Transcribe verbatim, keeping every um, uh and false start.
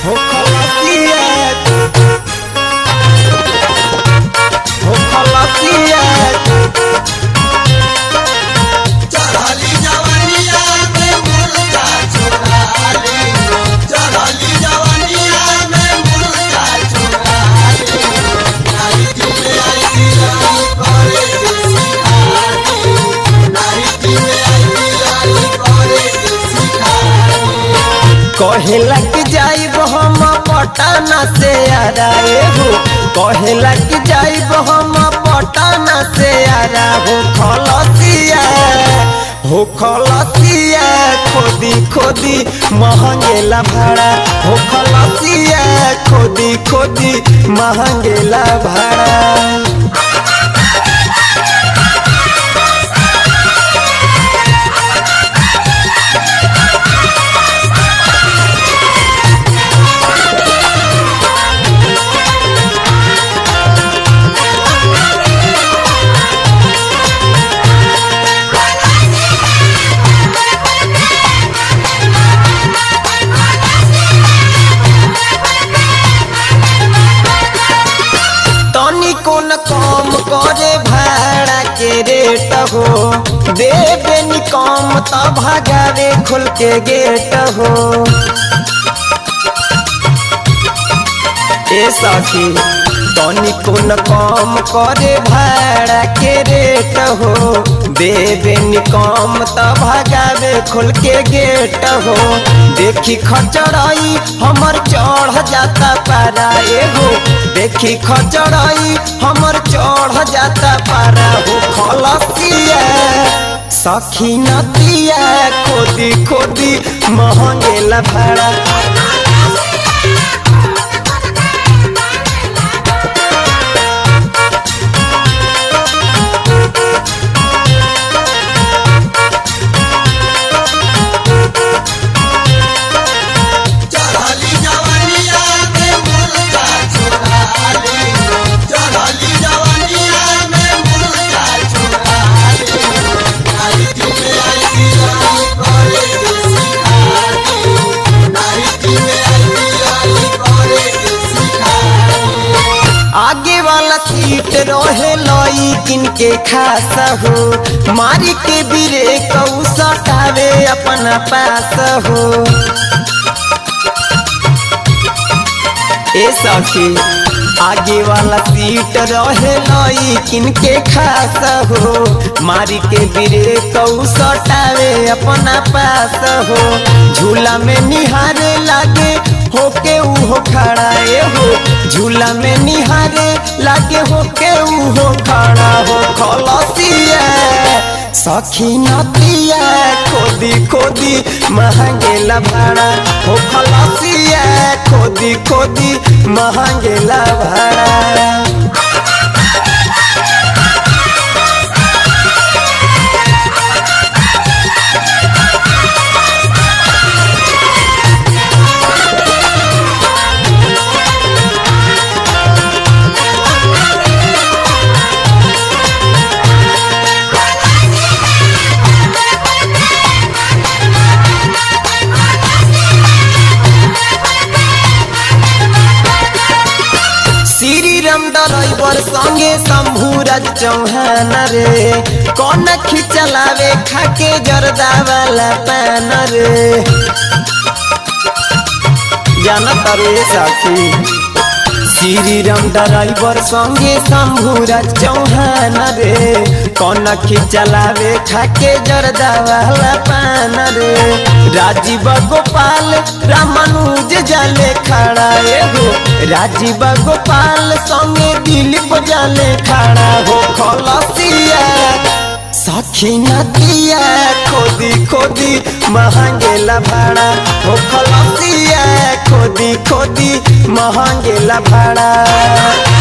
हो खलासिया हो खलासिया चढ़ली जवानिया में मुर्गा छोड़ा ले चढ़ली जवानिया में मुर्गा छोड़ा ले नाइट में आई दिलाई करे सिखाई नाइट में आई दिलाई करे सिखाई कहेला कि जाइब हम पटना से आरा हो कहेला कि जाइब हम पटना से आरा हो खलासिया हो खलासिया खोदी खोदी महंगेला भाड़ा हो खलासिया खोदी खोदी महंगेला भाड़ा कम करे भाड़ा के रेट हो देवे नि कम तो भगावे खोल के गेट हो ए सखी तनी कोन कम करे भाड़ा के रेट हो देवे नि कम तो भगावे खोल के गेट हो देखी खचड़ाई हमर चढ़ जाता पारा एगो देखी खचड़ाई हमर चढ़ जाता पारा हो खलासिया सखी नदिया खोदी खोदी महंगेला भाड़ा आगे वाला सीट रहे लई किनके खास हो मारी के बिरे कऊ सटावे अपना पास हो ए सखी आगे वाला सीट रहे लई किनके खास हो मारी के बिरे कऊ सटावे अपना पास हो झूला में निहारे लागे होके उहो खड़ा ए हो झूला में निहारे लागे होके उहो खड़ा हो खलासिया सखी नदिया खोदी खोदी महंगेला भाड़ा हो खलासिया खोदी खोदी महंगेला भाड़ा श्रीराम ड्राइवर संगे शंभूराज चौहान रे कौन खिचलावे खाके जर्दा वाला पान रे जाना तारे साथी श्रीराम ड्राइवर संगे शंभूराज चौहान रे कौन खिचलावे खाके जर्दा वाला पान रे राजीव गोपाल रामानुज जाले खड़ा एगो राजीव गोपाल संगे दिलीप जाले खड़ा हो खलासिया सखी नदिया खोदी खोदी महंगेला भाड़ा हो खलासिया खोदी खोदी महंगेला भाड़ा।